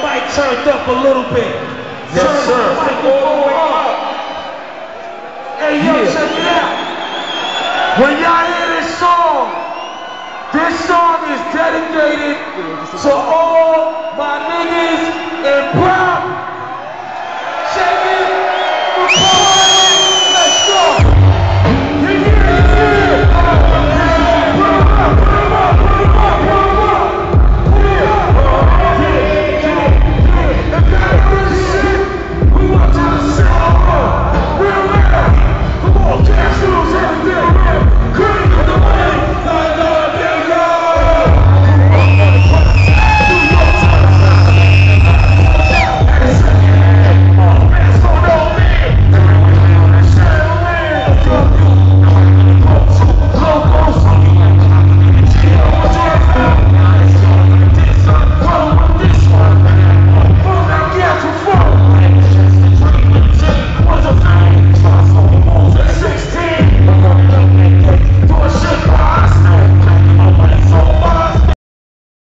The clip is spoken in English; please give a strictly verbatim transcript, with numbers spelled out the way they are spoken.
mic turned up a little bit. Yes, Turn sir. the microphone up. Hey, yo, Yeah. check it out. When y'all hear this song, this song is dedicated to all my niggas in private.